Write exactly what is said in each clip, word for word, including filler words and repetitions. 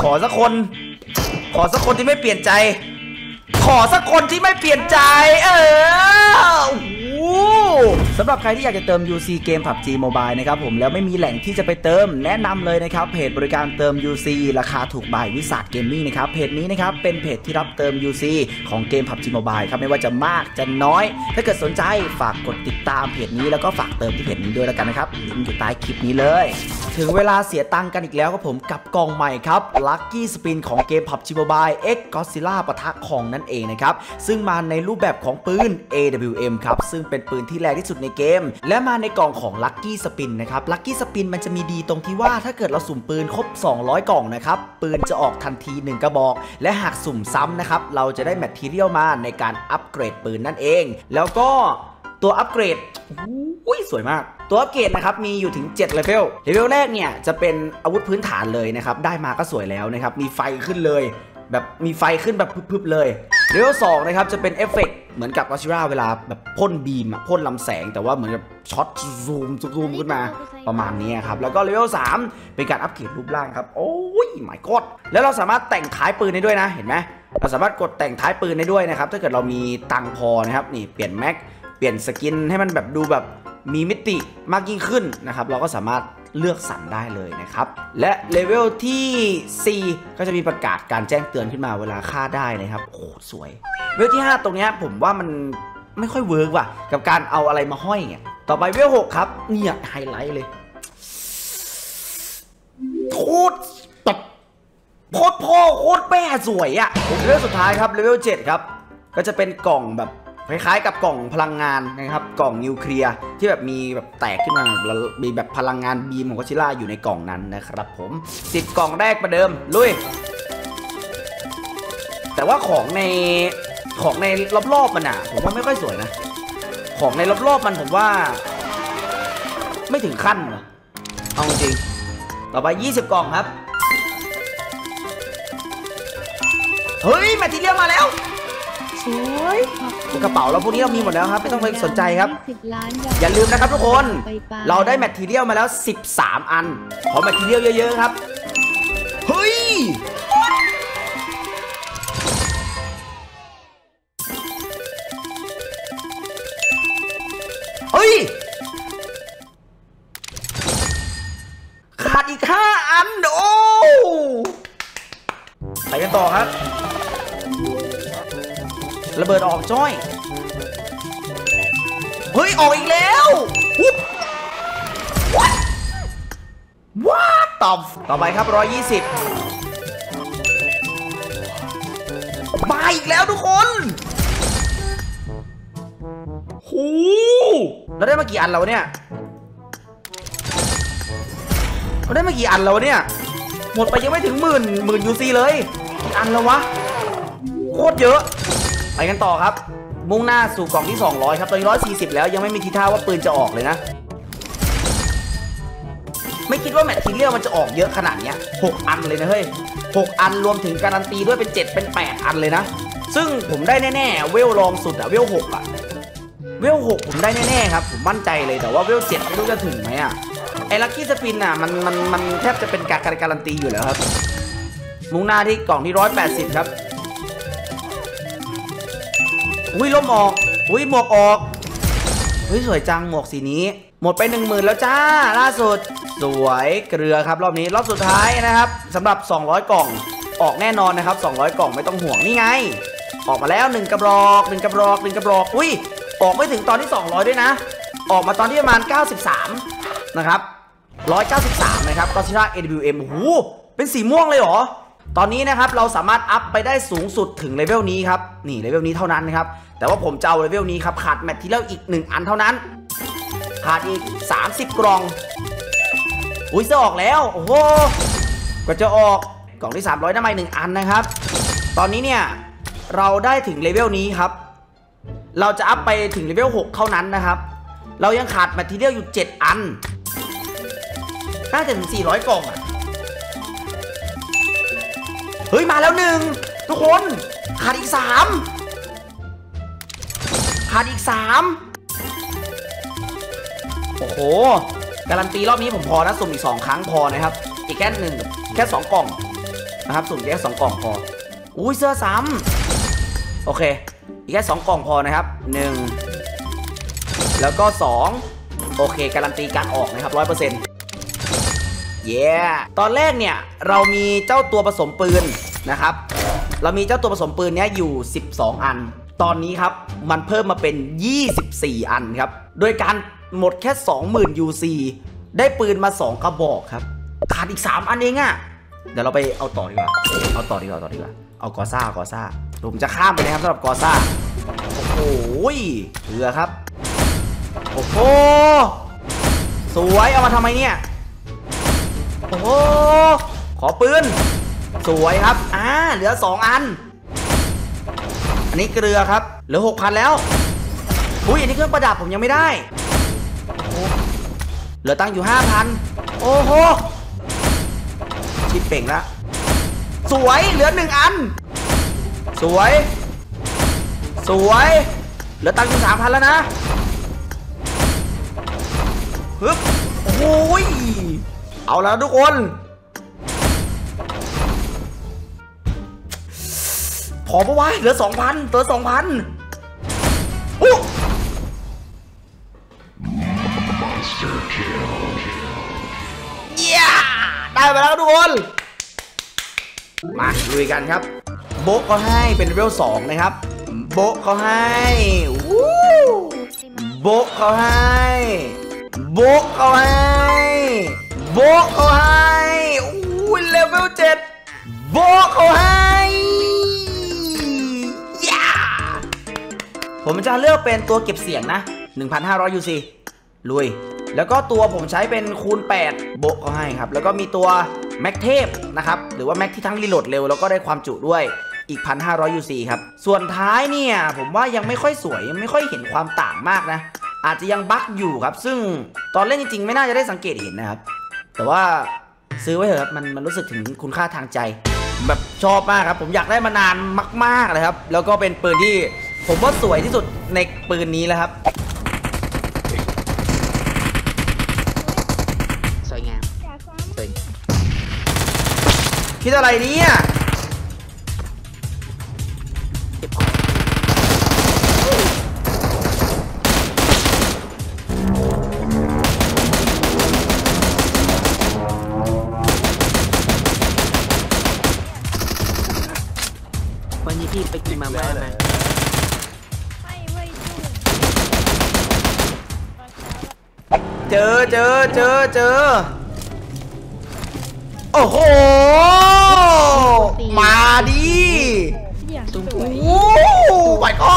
ขอสักคนขอสักคนที่ไม่เปลี่ยนใจขอสักคนที่ไม่เปลี่ยนใจเออสำหรับใครที่อยากจะเติม ยู ซี เกม พับจี Mobile นะครับผมแล้วไม่มีแหล่งที่จะไปเติมแนะนำเลยนะครับเพจบริการเติม ยู ซี ราคาถูกบายวิสาทเกมมิ่งนะครับเพจนี้นะครับเป็นเพจที่รับเติม ยู ซี ของเกม พับจี Mobile ครับไม่ว่าจะมากจะน้อยถ้าเกิดสนใจฝากกดติดตามเพจนี้แล้วก็ฝากเติมที่เพจนี้ด้วยแล้วกันนะครับลิงก์อยู่ใต้คลิปนี้เลยถึงเวลาเสียตังค์กันอีกแล้วครับผมกับกล่องใหม่ครับ Lucky Spin ของเกม พับจี Mobile X Godzilla ปะทะคองนั่นเองนะครับซึ่งมาในรูปแบบของปืน เอ ดับเบิลยู เอ็ม ครับซึ่งเป็นปืนที่แรงที่สุดในเกมและมาในกล่องของ Lucky Spin นะครับ Lucky Spin มันจะมีดีตรงที่ว่าถ้าเกิดเราสุ่มปืนครบสองร้อยกล่องนะครับปืนจะออกทันทีหนึ่งกระบอกและหากสุ่มซ้ำนะครับเราจะได้แมททีเรียลมาในการอัปเกรดปืนนั่นเองแล้วก็ตัวอัปเกรดอุ้ยสวยมากตัวอัปเกรดนะครับมีอยู่ถึงเจ็ดเลเวลเลเวลแรกเนี่ยจะเป็นอาวุธพื้นฐานเลยนะครับได้มาก็สวยแล้วนะครับมีไฟขึ้นเลยแบบมีไฟขึ้นแบบพึบๆเลยเลเวลสองนะครับจะเป็นเอฟเฟกต์เหมือนกับวอชิราเวลาแบบพ่นบีมอะพ่นลำแสงแต่ว่าเหมือนกับช็อตซูมซูมขึ้นมาประมาณนี้ครับแล้วก็เลเวลสามเป็นการอัปเกรดรูปร่างครับโอ้ยหมายกอดแล้วเราสามารถแต่งท้ายปืนได้ด้วยนะเห็นไหมเราสามารถกดแต่งท้ายปืนได้ด้วยนะครับถ้าเกิดเรามีตังพอนะครับนี่เปลี่ยนแม็กเปลี่ยนสกินให้มันแบบดูแบบมีมิติมากยิ่งขึ้นนะครับเราก็สามารถเลือกสรรได้เลยนะครับและเลเวลที่สี่ก็จะมีประกาศการแจ้งเตือนขึ้นมาเวลาฆ่าได้นะครับโอ้สวยเลเวลที่ห้าตรงนี้ผมว่ามันไม่ค่อยเวิร์กว่ะกับการเอาอะไรมาห้อยเงี้ยต่อไปเลเวลหกครับเนี่ยไฮไลท์เลยโคตรแบบโคตรพ่อโคตรแม่สวยอะเลเวลสุดท้ายครับเลเวลเจ็ดครับก็จะเป็นกล่องแบบคล้ายๆกับกล่องพลังงานนะครับกล่องนิวเคลียร์ที่แบบมีแบบแตกขึ้นมาแล้วมีแบบพลังงานบีมของก็ซิล่าอยู่ในกล่องนั้นนะครับผมสิบกล่องแรกประเดิมลุยแต่ว่าของในของในรอบๆมันอ่ะผมว่าไม่ค่อยสวยนะของในรอบๆมันผมว่าไม่ถึงขั้นหรอเอาจริงต่อไปยี่สิบกล่องครับเฮ้ยแมททีเรียลมาแล้วสวยกระเป๋าเราพวกนี้เรามีหมดแล้วครับไม่ต้องไปสนใจครับอย่าลืมนะครับทุกคนเราได้แมททีเรียลมาแล้วสิบสามอันขอแมททีเรียลเยอะๆครับเฮ้ยเฮ้ยขาดอีกห้าอันโอ้ไปกันต่อครับระเบิดออกจ้อยเฮ้ยออกอีกแล้วว้าวว้าตอบต่อไปครับหนึ่งร้อยยี่สิบมาอีกแล้วทุกคนโหเราได้มากี่อันแล้วเนี่ยเราได้มากี่อันแล้วเนี่ยหมดไปยังไม่ถึงหมื่นหมื่นยูซีเลยกี่อันแล้ววะโคตรเยอะไปกันต่อครับมุ่งหน้าสู่กล่องที่สองร้อยครับตอนนี้หนึ่งร้อยสี่สิบแล้วยังไม่มีทีท่าว่าปืนจะออกเลยนะไม่คิดว่าแมททีเรียลมันจะออกเยอะขนาดเนี้ยหกอันเลยนะเฮ้ยหกอันรวมถึงการันตีด้วยเป็นเจ็ดเป็นแปดอันเลยนะซึ่งผมได้แน่ๆเวลรองสุดอะเวลหกอะเวลหกผมได้แน่ๆครับผมมั่นใจเลยแต่ว่าเวลเจ็ดไม่รู้จะถึงไหมอะไอ้ลัคกี้สปินอะมันมันมันแทบจะเป็นการการันตีอยู่แล้วครับมุ่งหน้าที่กล่องที่หนึ่งร้อยแปดสิบครับอุ้ยล่มออกอุ้ยหมวกออกเฮ้ยสวยจังหมวกสีนี้หมดไปหนึ่งหมื่นแล้วจ้าล่าสุดสวยเกลือครับรอบนี้รอบสุดท้ายนะครับสำหรับสองร้อยกล่องออกแน่นอนนะครับสองร้อยกล่องไม่ต้องห่วงนี่ไงออกมาแล้วหนึ่งกระบอกหนึ่งกระบอกหนึ่งกระบอกอุ้ยออกไม่ถึงตอนที่สองร้อยด้วยนะออกมาตอนที่ประมาณเก้าสิบสามนะครับหนึ่งร้อยเก้าสิบสามนะครับก็ชิรา เอ ดับเบิลยู เอ็ม โอ้โหเป็นสีม่วงเลยเหรอตอนนี้นะครับเราสามารถอัพไปได้สูงสุดถึงเลเวลนี้ครับนี่เลเวลนี้เท่านั้นนะครับแต่ว่าผมจะเอาเลเวลนี้ครับขาดแมททีเรียลอีกหนึ่งอันเท่านั้นขาดอีกสามสิบกล่องอุ้ยจะออกแล้วโอ้โหก็จะออกกล่องที่สามร้อยได้มาหนึ่งอันนะครับตอนนี้เนี่ยเราได้ถึงเลเวลนี้ครับเราจะอัพไปถึงเลเวลหกเท่านั้นนะครับเรายังขาดแมททีเรียลอยู่เจ็ดอันน่าจะถึงสี่ร้อยกล่องอะเฮ้ยมาแล้วหนึ่งทุกคนขาดอีกสามขาดอีกสามโอ้โหการันตีรอบนี้ผมพอนะสุ่มอีกสองครั้งพอนะครับอีกแค่หนึ่งแค่สองกล่องนะครับสุ่มแค่สองกล่องพออุ้ยเสื้อซ้ำโอเคอีกแค่สองกล่องพอนะครับหนึ่งแล้วก็สองโอเคการันตีการออกนะครับร้อยเปอร์เซ็นต์เย้ตอนแรกเนี่ยเรามีเจ้าตัวผสมปืนนะครับเรามีเจ้าตัวผสมปืนเนี้ยอยู่สิบสองอันตอนนี้ครับมันเพิ่มมาเป็นยี่สิบสี่อันครับโดยการหมดแค่ สองหมื่น ยู ซี ได้ปืนมาสองกระบอกครับขาดอีกสามอันเองอะเดี๋ยวเราไปเอาต่อดีกว่าเอาต่อดีกว่าต่อดีกว่าเอากอซ่ากอซ่าผมจะข้ามไปนะครับสำหรับกอซ่าโอ้โหเรือครับโอ้โหสวยเอามาทำไมเนี่ยโอ้โหขอปืนสวยครับอ่าเหลือสองอันอันนี้เกลือครับเหลือ หกพัน แล้วอุ้ยอันนี้เครื่องประดับผมยังไม่ได้เหลือตังค์อยู่ ห้าพัน โอ้โหชิปเป่งแล้วสวยเหลือหนึ่งอันสวยสวยเหลือตังค์อยู่ สามพัน แล้วนะฮึบโอ้โหเอาแล้วทุกคนพอปะวะเหลือ สองพัน เหลือ สองพัน อู้เย้ได้ไปแล้วทุกคนมาลุยกันครับโบ๊ะเขาให้เป็นเลเวลสองนะครับโบ๊ะเขาให้วู้โบ๊ะเขาให้โบ๊ะเขาให้โบ๊ะเขาให้อู้เลเวลเจ็ดโบ๊ะเขาให้ย้าผมจะเลือกเป็นตัวเก็บเสียงนะ หนึ่งพันห้าร้อย ยู ซี ลุยแล้วก็ตัวผมใช้เป็นคูณแปดโบะเขาให้ครับแล้วก็มีตัวแม็กเทพนะครับหรือว่าแม็กที่ทั้งรีโหลดเร็วแล้วก็ได้ความจุด้วยอีก หนึ่งพันห้าร้อย ยู ซี ครับส่วนท้ายเนี่ยผมว่ายังไม่ค่อยสวยยังไม่ค่อยเห็นความต่างมากนะอาจจะยังบั๊กอยู่ครับซึ่งตอนเล่นจริงๆไม่น่าจะได้สังเกตเห็นนะครับแต่ว่าซื้อไว้เถอะครับมันมันรู้สึกถึงคุณค่าทางใจแบบชอบมากครับผมอยากได้มานานมากๆเลยครับแล้วก็เป็นปืนที่ผมว่าสวยที่สุดในปืนนี้แล้วครับสวยงามสวยคิดอะไรเนี่ยวันนี้พี่ไปกินมาม่าไหมเจอเจอเจอเจอโอ้โหมาดิโอ้ไหวก้อน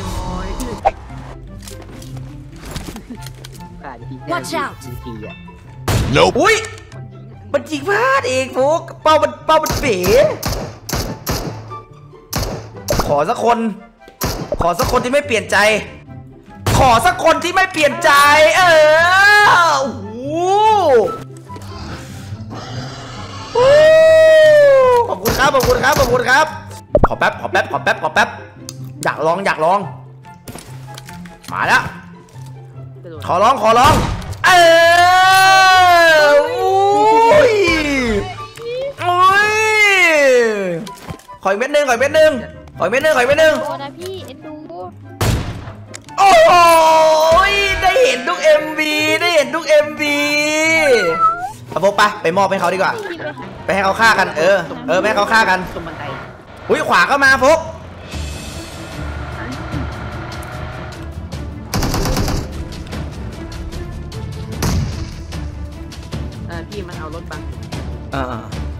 Watch out อุ้ยมันจิงพลาดเองพวกเป้ามันเป้ามันเป๋ขอสักคนขอสักคนที่ไม่เปลี่ยนใจขอสักคนที่ไม่เปลี่ยนใจเออโอ้โหขอบคุณครับขอบคุณครับขอบคุณครับขอแป๊บขอแป๊บขอแป๊บขอแป๊บอยากลองอยากลองมาแล้วขอร้องขอร้องเอออุ้ยอุ้ยขออีกเม็ดนึงขออีกเม็ดนึงขออีกเม็ดนึงขออีกเม็ดนึงโอ้นะพี่เอ็นดูโอ้ยได้เห็นทุก เอ็ม วี ได้เห็นทุก เอ็ม วี เอาพวกไปไปมอบให้เขาดีกว่าไปให้เขาฆ่ากันเออเออไปให้เขาฆ่ากันตรงบันไดอุ้ยขวาก็มาพวกเออพี่มันเอารถบังอ่า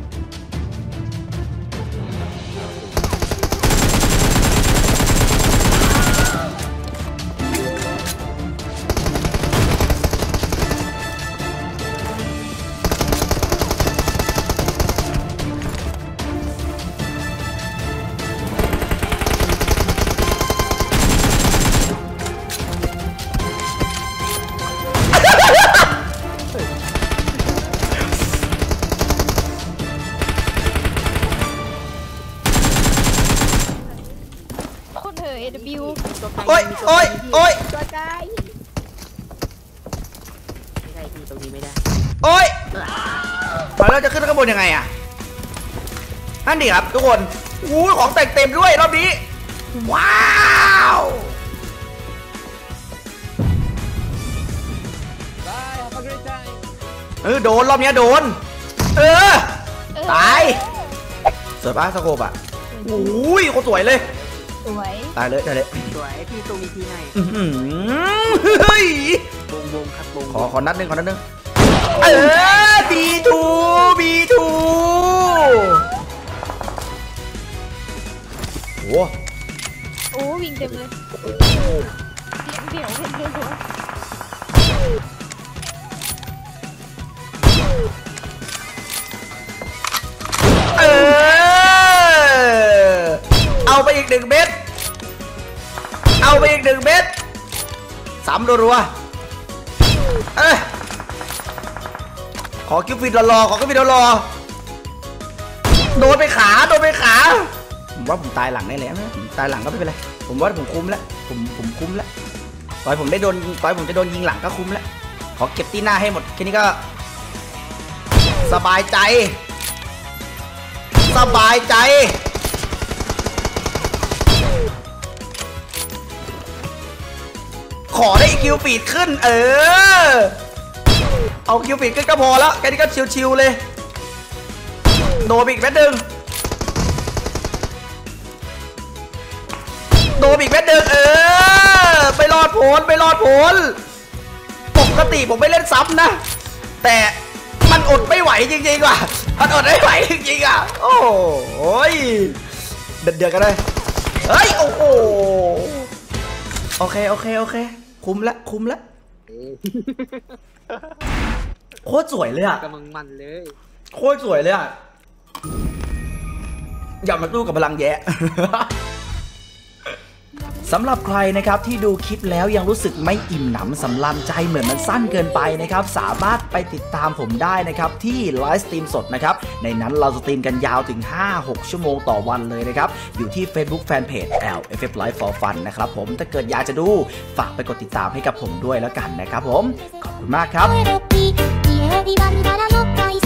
โอ้ยโอ้ยโอ้ยตัวไกลไม่ได้พี่ตรงนี้ไม่ได้โอ้ยแล้วเราจะขึ้นข้างบนยังไงอะนั่นดิครับทุกคนอู้ของแต่งเต็มด้วยรอบนี้ว้าวเออโดนรอบนี้โดนเออตายสวยปะสโคปอ่ะโอ้ยโคตรสวยเลยสวยตายเลยตายเลยสวยพี่ตรงนี้พี่ไหนอื้อหือเฮ้ยวงวงครับวงขอขอนัดหนึ่งขอนัดหนึ่งเออบีทูบีทูโอ้โอ้วิ่งเต็มเลยเสียงเดี่ยวเป็นตัวเออเอาไปอีกหนึ่งเม็ดเอาไปอีกหนึ่งเม็ดสามรัวๆเอ้ยขอคิวฟิตรอๆขอคิวฟิตรอๆโดนไปขาโดนไปขาผมว่าผมตายหลังได้แล้วนะผมตายหลังก็ไม่เป็นไรผมว่าผมคุ้มแล้วผมผมคุ้มแล้วต่อยผมได้โดนต่อยผมจะโดนยิงหลังก็คุ้มแล้วขอเก็บที่หน้าให้หมดแค่นี้ก็สบายใจสบายใจขอได้คิวฟีดขึ้นเออเอาคิวฟีดขึ้นก็พอแล้วแค่นี้ก็ชิวๆเลยโดนอีกแป๊บนึงโดนอีกแป๊บนึงเออไปรอดผลไปรอดผลปกติผมไม่เล่นซ้ำนะแต่มันอดไม่ไหวจริงๆว่ะมันอดไม่ไหวจริงๆอ่ะโอ้ยเดือดเดือดกันเลยเฮ้ยโอ้โหโอเคโอเคโอเคคุ้มละคุ้มละโคตรสวยเลยอ่ะกำลังมันเลยโคตรสวยเลยอ่ะอย่ามาตู้กับพลังแย่ สำหรับใครนะครับที่ดูคลิปแล้วยังรู้สึกไม่อิ่มหนำสำราญใจเหมือนมันสั้นเกินไปนะครับสามารถไปติดตามผมได้นะครับที่ไลฟ์สตรีมสดนะครับในนั้นเราสตรีมกันยาวถึง ห้าหก ชั่วโมงต่อวันเลยนะครับอยู่ที่ Facebook Fanpage แอล เอฟ เอฟ Live for Fun นะครับผมถ้าเกิดอยากจะดูฝากไปกดติดตามให้กับผมด้วยแล้วกันนะครับผมขอบคุณมากครับ